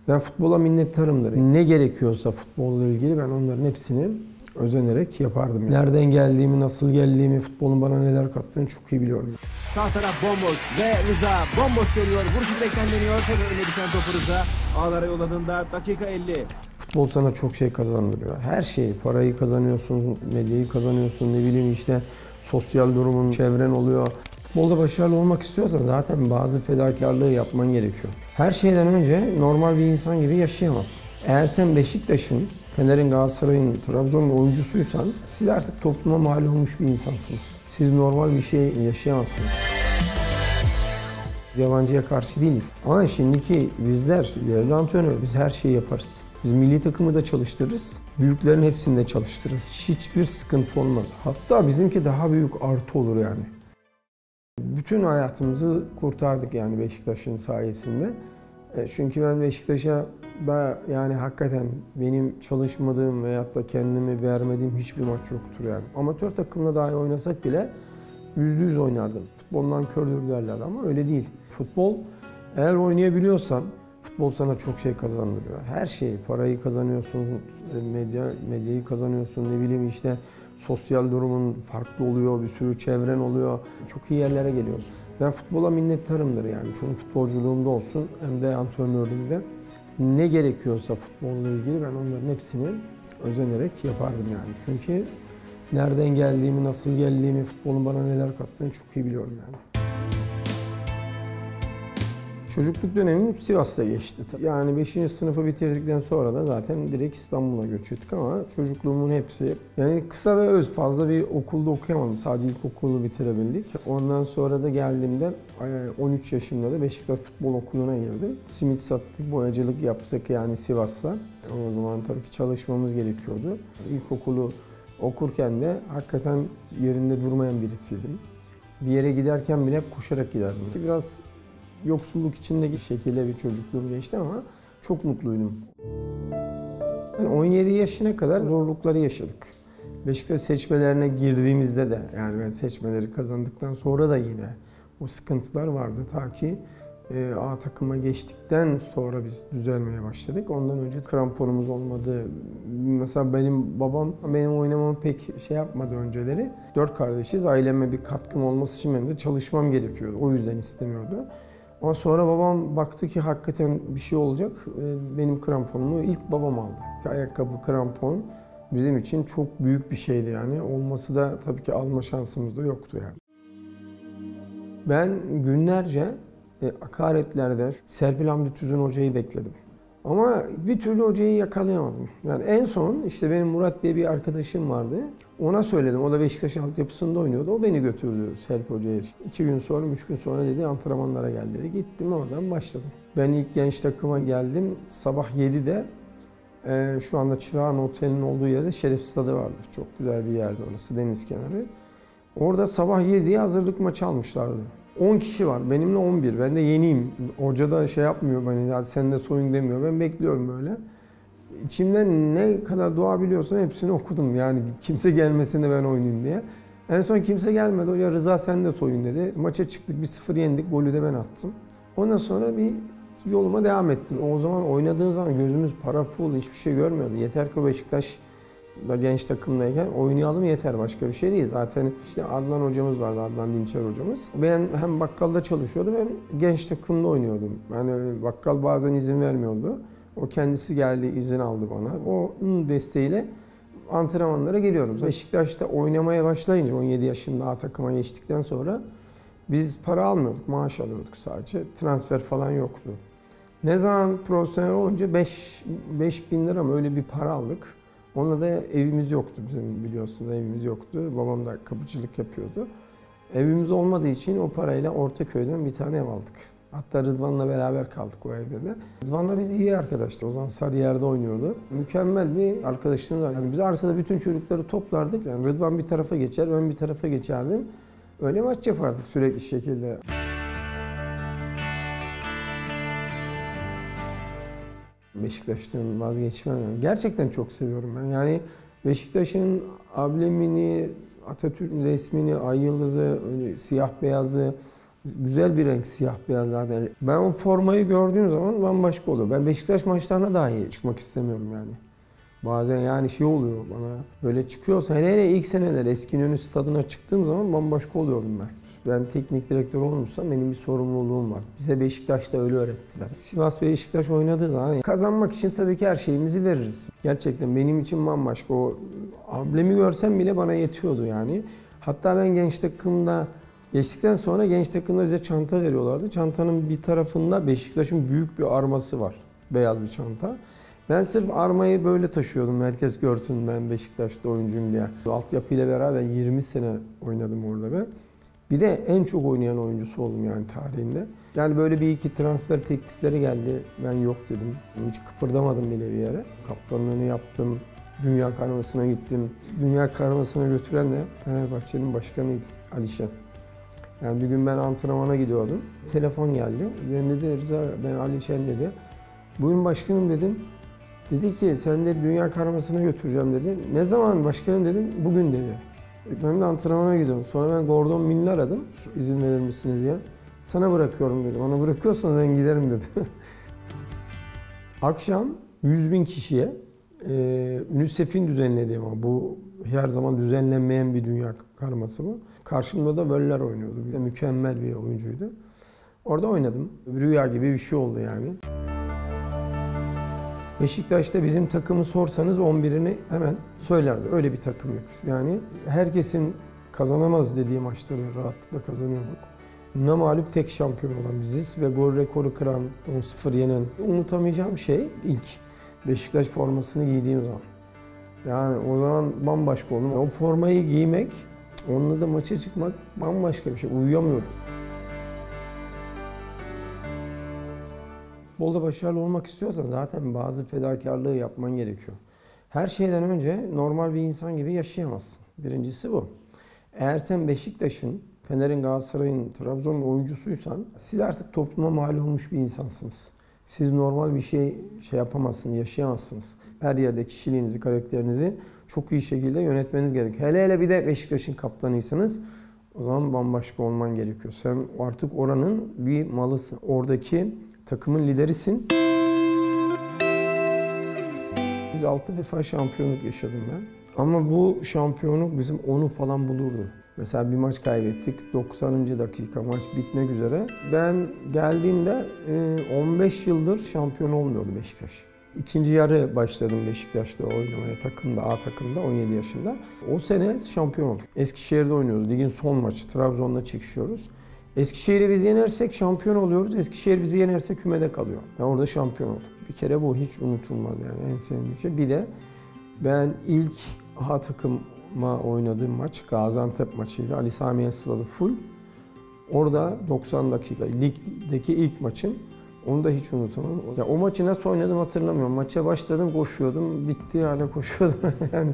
Ben futbola minnettarımdır. Ne gerekiyorsa futbolla ilgili ben onların hepsini özenerek yapardım. Nereden geldiğimi, nasıl geldiğimi, futbolun bana neler kattığını çok iyi biliyorum. Sağ taraf bomboş ve Rıza bomboş geliyor. Vuruş direkten deniyor. Hemen öne düşen topu Rıza. Ağlara yolladığında dakika 50. Futbol sana çok şey kazandırıyor. Her şeyi, parayı kazanıyorsun, medyayı kazanıyorsun, ne bileyim işte sosyal durumun, çevren oluyor. Futbolda başarılı olmak istiyorsan zaten bazı fedakarlığı yapman gerekiyor. Her şeyden önce normal bir insan gibi yaşayamazsın. Eğer sen Beşiktaş'ın, Fener'in, Galatasaray'ın, Trabzon'un oyuncusuysan siz artık topluma mal olmuş bir insansınız. Siz normal bir şey yaşayamazsınız. Yabancıya karşı değiliz. Ama şimdiki bizler, yerli antrenör, biz her şeyi yaparız. Biz milli takımı da çalıştırırız. Büyüklerin hepsini de çalıştırırız. Hiçbir sıkıntı olmaz. Hatta bizimki daha büyük artı olur yani. Bütün hayatımızı kurtardık yani Beşiktaş'ın sayesinde. Çünkü ben Beşiktaş'a da yani hakikaten benim çalışmadığım veyahut da kendimi vermediğim hiçbir maç yoktur yani. Amatör takımla dahi oynasak bile %100 oynardım. Futboldan kördür derler ama öyle değil. Futbol eğer oynayabiliyorsan futbol sana çok şey kazandırıyor. Her şeyi, parayı kazanıyorsun, medyayı kazanıyorsun, ne bileyim işte sosyal durumun farklı oluyor, bir sürü çevren oluyor. Çok iyi yerlere geliyorsun. Ben futbola minnettarımdır yani. Çünkü futbolculuğumda olsun hem de antrenörlüğümde ne gerekiyorsa futbolla ilgili ben onların hepsini özenerek yapardım yani. Çünkü nereden geldiğimi, nasıl geldiğimi, futbolun bana neler kattığını çok iyi biliyorum yani. Çocukluk dönemim Sivas'ta geçti. Yani 5. sınıfı bitirdikten sonra da zaten direkt İstanbul'a göç ettik ama çocukluğumun hepsi yani kısa ve öz, fazla bir okulda okuyamadım. Sadece ilkokulu bitirebildik. Ondan sonra da geldiğimde 13 yaşımda da Beşiktaş Futbol Okulu'na girdim. Simit sattık, boyacılık yaptık yani Sivas'ta. O zaman tabii ki çalışmamız gerekiyordu. İlkokulu okurken de hakikaten yerinde durmayan birisiydim. Bir yere giderken bile koşarak giderdim. Biraz yoksulluk içindeki şekilde bir çocukluğum geçti ama çok mutluydum. Yani 17 yaşına kadar zorlukları yaşadık. Beşiktaş seçmelerine girdiğimizde de yani ben seçmeleri kazandıktan sonra da yine o sıkıntılar vardı ta ki A takıma geçtikten sonra biz düzelmeye başladık. Ondan önce kramponumuz olmadı. Mesela benim babam benim oynamamı pek şey yapmadı önceleri. 4 kardeşiz. Aileme bir katkım olması için benim de çalışmam gerekiyordu. O yüzden istemiyordu. Ama sonra babam baktı ki hakikaten bir şey olacak. Benim kramponumu ilk babam aldı. Ayakkabı, krampon bizim için çok büyük bir şeydi yani. Olması da tabii ki alma şansımız da yoktu yani. Ben günlerce akaretlerde Serpil Hamdi Tüzün hocayı bekledim. Ama bir türlü hocayı yakalayamadım. Yani en son işte benim Murat diye bir arkadaşım vardı. Ona söyledim. O da Beşiktaş altyapısında oynuyordu. O beni götürdü Serpil hocaya. 2 gün sonra, 3 gün sonra dedi antrenmanlara gel dedi. Gittim oradan başladım. Ben ilk genç takıma geldim. Sabah 7'de şu anda Çırağan Otel'in olduğu yerde Şeref Stadı vardır. Çok güzel bir yerde orası, deniz kenarı. Orada sabah 7'ye hazırlık maçı almışlardı. 10 kişi var. Benimle 11. Ben de yeniyim. Hoca da şey yapmıyor beni. Hadi sen de soyun demiyor. Ben bekliyorum böyle. İçimden ne kadar dua biliyorsam hepsini okudum. Yani kimse gelmesin de ben oynayayım diye. En son kimse gelmedi. Hoca Rıza sen de soyun dedi. Maça çıktık. 1-0 yendik. Golü de ben attım. Ondan sonra bir yoluma devam ettim. O zaman oynadığım zaman gözümüz para pul hiçbir şey görmüyordu. Yeter ki Beşiktaş da genç takımdayken oynayalım yeter, başka bir şey değil. Zaten işte Adnan hocamız vardı, Adnan Dinçer hocamız. Ben hem bakkalda çalışıyordum hem genç takımda oynuyordum. Yani bakkal bazen izin vermiyordu. O kendisi geldi, izin aldı bana. Onun desteğiyle antrenmanlara geliyorum. Beşiktaş'ta oynamaya başlayınca 17 yaşında A takıma geçtikten sonra biz para almıyorduk, maaş alıyorduk sadece. Transfer falan yoktu. Ne zaman profesyonel olunca 5 bin lira mı öyle bir para aldık. Onunla da evimiz yoktu bizim, biliyorsunuz evimiz yoktu. Babam da kapıcılık yapıyordu. Evimiz olmadığı için o parayla Ortaköy'den bir tane ev aldık. Hatta Rıdvan'la beraber kaldık o evde de. Rıdvan'la biz iyi arkadaştık. O zaman Sarıyer'de oynuyordu. Mükemmel bir arkadaşlığımız var. Yani biz arsada bütün çocukları toplardık. Yani Rıdvan bir tarafa geçer, ben bir tarafa geçerdim. Öyle maç yapardık sürekli şekilde. Beşiktaş'tan vazgeçmem. Yani. Gerçekten çok seviyorum ben. Yani Beşiktaş'ın amblemini, Atatürk'ün resmini, ay yıldızı, siyah beyazı, Güzel bir renk siyah beyaz zaten. Ben o formayı gördüğüm zaman bambaşka oluyor. Ben Beşiktaş maçlarına dahi çıkmak istemiyorum yani. Bazen yani şey oluyor bana, böyle çıkıyorsa hele ilk seneler Eski'nin stadına çıktığım zaman bambaşka oluyorum ben. Ben teknik direktör olmuşsam benim bir sorumluluğum var. Bize Beşiktaş'ta öyle öğrettiler. Sivas Beşiktaş oynadığı zaman kazanmak için tabii ki her şeyimizi veririz. Gerçekten benim için bambaşka. O amblemi görsem bile bana yetiyordu yani. Hatta ben genç takımda geçtikten sonra genç takımda bize çanta veriyorlardı. Çantanın bir tarafında Beşiktaş'ın büyük bir arması var. Beyaz bir çanta. Ben sırf armayı böyle taşıyordum. Herkes görsün ben Beşiktaş'ta oyuncuyum diye. Altyapıyla beraber 20 sene oynadım orada ben. Bir de en çok oynayan oyuncusu oldum yani tarihinde. Yani böyle bir iki transfer teklifleri geldi. Ben yok dedim. Hiç kıpırdamadım bile bir yere. Kaptanlığını yaptım. Dünya karmasına gittim. Dünya karmasına götüren de Fenerbahçe'nin başkanıydı Alişen. Yani bir gün ben antrenmana gidiyordum. Telefon geldi. Ben dedi Rıza, ben Alişen dedi. Bugün başkanım dedim. Dedi ki sen de dünya karmasına götüreceğim dedi. Ne zaman başkanım dedim. Bugün dedi. Ben de antrenmana gidiyorum. Sonra ben Gordon Mill'i aradım. İzin verir misiniz diye. Sana bırakıyorum dedi. Ona bırakıyorsan ben giderim dedi. Akşam 100.000 kişiye UNICEF'in düzenlediği ama bu her zaman düzenlenmeyen bir dünya karması bu. Karşımda da Völler oynuyordu. Bir de mükemmel bir oyuncuydu. Orada oynadım. Rüya gibi bir şey oldu yani. Beşiktaş'ta bizim takımı sorsanız 11'ini hemen söylerdi. Öyle bir takımdık biz. Yani herkesin kazanamaz dediği maçları rahatlıkla kazanıyorduk. Namağlup tek şampiyon olan biziz ve gol rekoru kıran, 10-0 yenen. Unutamayacağım şey ilk Beşiktaş formasını giydiğim zaman. Yani o zaman bambaşka oldum. O formayı giymek, onunla da maça çıkmak bambaşka bir şey. Uyuyamıyordum. Futbolda başarılı olmak istiyorsan zaten bazı fedakarlığı yapman gerekiyor. Her şeyden önce normal bir insan gibi yaşayamazsın. Birincisi bu. Eğer sen Beşiktaş'ın, Fener'in, Galatasaray'ın, Trabzon'un oyuncusuysan siz artık topluma mal olmuş bir insansınız. Siz normal bir şey yapamazsınız, yaşayamazsınız. Her yerde kişiliğinizi, karakterinizi çok iyi şekilde yönetmeniz gerekiyor. Hele bir de Beşiktaş'ın kaptanıysanız o zaman bambaşka olman gerekiyor. Sen artık oranın bir malısın. Oradaki takımın liderisin. Biz 6 defa şampiyonluk yaşadım ben. Ama bu şampiyonluk bizim 10'u falan bulurdu. Mesela bir maç kaybettik. 90. dakika maç bitmek üzere. Ben geldiğimde 15 yıldır şampiyon olmuyordu Beşiktaş. İkinci yarı başladım Beşiktaş'ta oynamaya takımda, A takımda 17 yaşında. O sene şampiyon olduk. Eskişehir'de oynuyoruz. Ligin son maçı. Trabzon'la çekişiyoruz. Eskişehir'i biz yenersek şampiyon oluyoruz. Eskişehir bizi yenerse kümede kalıyor. Yani orada şampiyon olduk. Bir kere bu hiç unutulmaz yani en sevdiğim şey. Bir de ben ilk A takıma oynadığım maç Gaziantep maçıydı. Ali Sami Yen stadı full. Orada 90 dakika ligdeki ilk maçım. Onu da hiç unutamam. Ya o maçı nasıl oynadım hatırlamıyorum. Maça başladım, koşuyordum. Bitti hala koşuyordum. Yani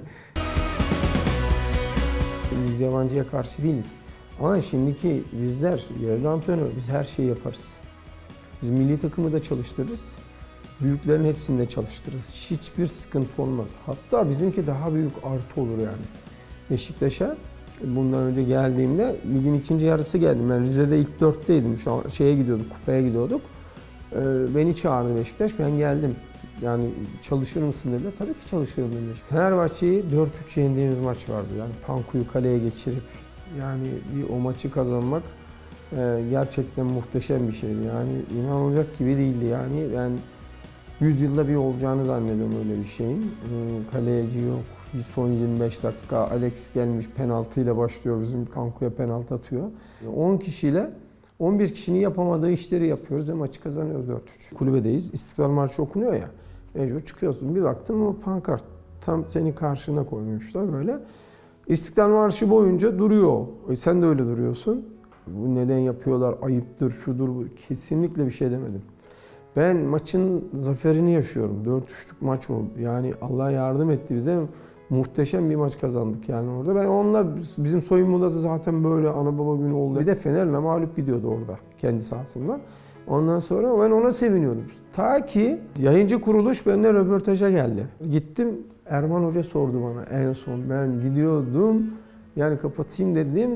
biz yabancıya karşı değiliz. Ama şimdiki bizler yerli antrenör, biz her şeyi yaparız. Biz milli takımı da çalıştırırız. Büyüklerin hepsini de çalıştırırız. Hiçbir sıkıntı olmaz. Hatta bizimki daha büyük artı olur yani. Beşiktaş'a bundan önce geldiğimde ligin ikinci yarısı geldim. Ben Rize'de ilk 4'teydim. Şu an şeye gidiyorduk, kupaya gidiyorduk. Beni çağırdı Beşiktaş, ben geldim. Yani çalışır mısın dediler. Tabii ki çalışırım dedim. Fenerbahçe'yi 4-3 yendiğimiz maç vardı. Yani Panku'yu kaleye geçirip yani o maçı kazanmak gerçekten muhteşem bir şeydi. Yani inanılacak gibi değildi yani. Ben 100 yılda bir olacağını zannediyorum öyle bir şeyin. Kaleci yok. Son 25 dakika Alex gelmiş penaltıyla başlıyor, bizim Kanku'ya penaltı atıyor. 10 kişiyle 11 kişinin yapamadığı işleri yapıyoruz ve maçı kazanıyoruz 4-3. Kulübedeyiz. İstiklal Marşı okunuyor ya. Mecbur çıkıyorsun. Bir baktım o pankart tam senin karşına koymuşlar böyle. İstiklal Marşı boyunca duruyor. Sen de öyle duruyorsun. Bu neden yapıyorlar? Ayıptır, şudur, bu. Kesinlikle bir şey demedim. Ben maçın zaferini yaşıyorum. 4-3'lük maç oldu. Yani Allah yardım etti bize. Muhteşem bir maç kazandık yani orada. Ben onunla bizim soyunmada da zaten böyle ana baba günü oldu. Bir de Fener'le mağlup gidiyordu orada kendi sahasında. Ondan sonra ben ona seviniyordum. Ta ki yayıncı kuruluş benden röportaja geldi. Gittim, Erman Hoca sordu bana en son. Ben gidiyordum, yani kapatayım dedim.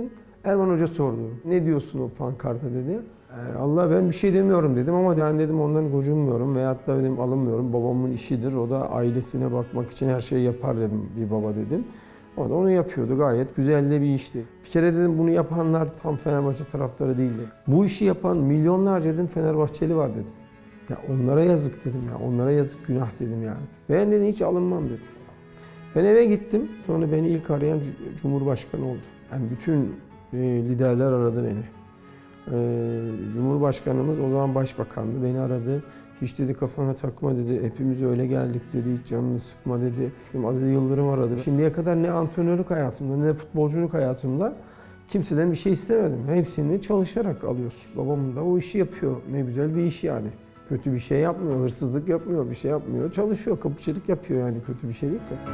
Erman Hoca sordu. Ne diyorsun o pankarta dedi. Allah ben bir şey demiyorum dedim ama ben dedim ondan gocunmuyorum veyahut da dedim alınmıyorum. Babamın işidir. O da ailesine bakmak için her şeyi yapar dedim bir baba dedim. O da onu yapıyordu gayet güzel de bir işti. Bir kere dedim bunu yapanlar tam Fenerbahçe taraftarı değildi. Bu işi yapan milyonlarca dedim Fenerbahçeli var dedim. Ya onlara yazık dedim ya. Onlara yazık günah dedim yani. Ben dedim hiç alınmam dedim. Ben eve gittim. Sonra beni ilk arayan Cumhurbaşkanı oldu. Yani bütün liderler aradı beni. Cumhurbaşkanımız o zaman başbakandı. Beni aradı. Hiç dedi kafana takma dedi. Hepimiz öyle geldik dedi. Hiç canını sıkma dedi. Şimdi Aziz Yıldırım aradı. Şimdiye kadar ne antrenörlük hayatımda ne de futbolculuk hayatımda kimseden bir şey istemedim. Hepsini çalışarak alıyorsun. Babam da o işi yapıyor. Ne güzel bir iş yani. Kötü bir şey yapmıyor, hırsızlık yapmıyor, bir şey yapmıyor. Çalışıyor, kapıcılık yapıyor yani kötü bir şey değil ki.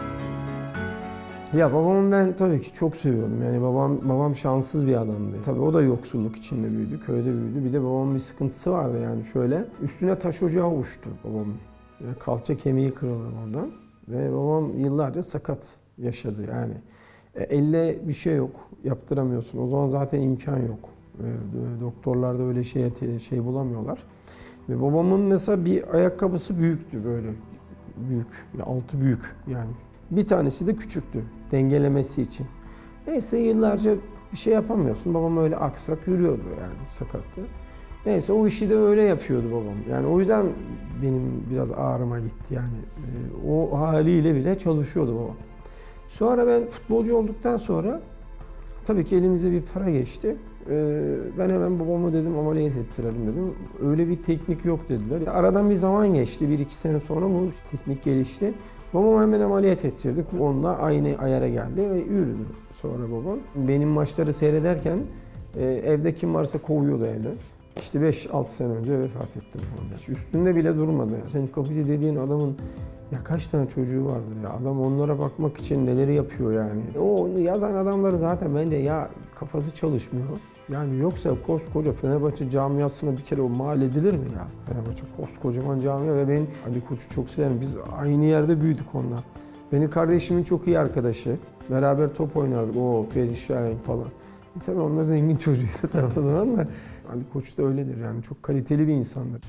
Ya babamı ben tabii ki çok seviyordum. Yani babam şanssız bir adamdı. Tabii o da yoksulluk içinde büyüdü, köyde büyüdü. Bir de babamın bir sıkıntısı vardı yani şöyle. Üstüne taş ocağı uçtu babamın. Yani kalça kemiği kırıldı ondan. Ve babam yıllarca sakat yaşadı yani. Elle bir şey yok, yaptıramıyorsun. O zaman zaten imkan yok. Doktorlar da öyle şey bulamıyorlar. Ve babamın mesela bir ayakkabısı büyüktü böyle. Büyük, altı büyük yani. Bir tanesi de küçüktü dengelemesi için. Neyse yıllarca bir şey yapamıyorsun. Babam öyle aksak yürüyordu yani sakattı. Neyse o işi de öyle yapıyordu babam. Yani o yüzden benim biraz ağrıma gitti yani. O haliyle bile çalışıyordu babam. Sonra ben futbolcu olduktan sonra tabii ki elimize bir para geçti. Ben hemen babama dedim ameliyat ettirelim dedim. Öyle bir teknik yok dediler. Aradan bir zaman geçti. 1-2 sene sonra bu teknik gelişti. Babam hemen ameliyat ettirdik. Onunla aynı ayara geldi ve yürüdü sonra babam. Benim maçları seyrederken evde kim varsa kovuyordu evden. İşte 5-6 sene önce vefat etti. Hiç üstünde bile durmadı. Senin kapıcı dediğin adamın ya kaç tane çocuğu vardır ya. Adam onlara bakmak için neleri yapıyor yani. O yazan adamları zaten bence ya kafası çalışmıyor. Yani yoksa koskoca Fenerbahçe camiasına bir kere o mal edilir mi ya? Fenerbahçe koskocaman camia ve ben Ali Koç'u çok severim. Biz aynı yerde büyüdük onunla. Benim kardeşimin çok iyi arkadaşı. Beraber top oynardık. O Ferit Şahin falan. Tabii onlar zengin çocuğuydu tabii o zaman da. Ali Koç da öyledir yani. Çok kaliteli bir insandır.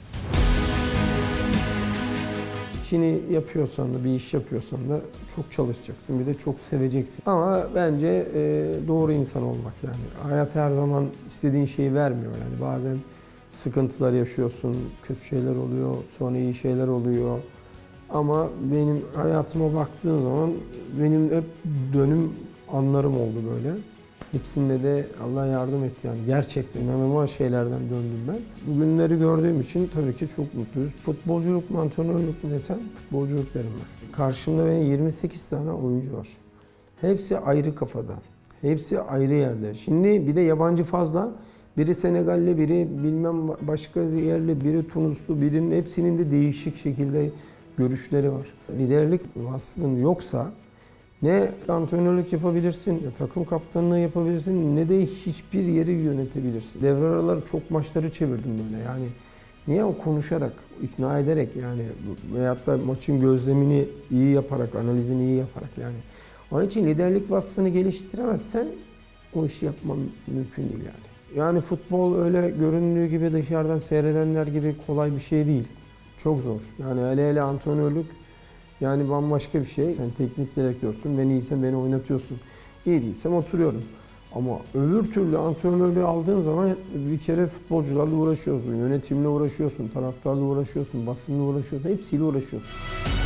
İşini yapıyorsan da, bir iş yapıyorsan da çok çalışacaksın. Bir de çok seveceksin. Ama bence doğru insan olmak yani. Hayat her zaman istediğin şeyi vermiyor yani. Bazen sıkıntılar yaşıyorsun, kötü şeyler oluyor, sonra iyi şeyler oluyor. Ama benim hayatıma baktığın zaman benim hep dönüm anlarım oldu böyle. Hepsinde de Allah yardım etti yani. Gerçekten inanılmaz şeylerden döndüm ben. Bugünleri gördüğüm için tabii ki çok mutluyuz. Futbolculuk mu, antrenörlük mü desem futbolculuk derim ben. Karşımda benim 28 tane oyuncu var. Hepsi ayrı kafada. Hepsi ayrı yerde. Şimdi bir de yabancı fazla. Biri Senegalli, biri bilmem başka yerli, biri Tunuslu, birinin hepsinin de değişik şekilde görüşleri var. Liderlik vasfın yoksa ne antrenörlük yapabilirsin, ne takım kaptanlığı yapabilirsin, ne de hiçbir yeri yönetebilirsin. Devre araları çok maçları çevirdim böyle yani. Niye o konuşarak, ikna ederek yani veyahut da maçın gözlemini iyi yaparak, analizini iyi yaparak yani. Onun için liderlik vasfını geliştiremezsen o işi yapman mümkün değil yani. Yani futbol öyle göründüğü gibi dışarıdan seyredenler gibi kolay bir şey değil. Çok zor. Yani hele antrenörlük yani bambaşka bir şey. Sen teknik direktörsün, ben iyiysem beni oynatıyorsun. İyi değilsem oturuyorum. Ama öbür türlü antrenörlüğü aldığın zaman bir kere futbolcularla uğraşıyorsun, yönetimle uğraşıyorsun, taraftarla uğraşıyorsun, basınla uğraşıyorsun, hepsiyle uğraşıyorsun.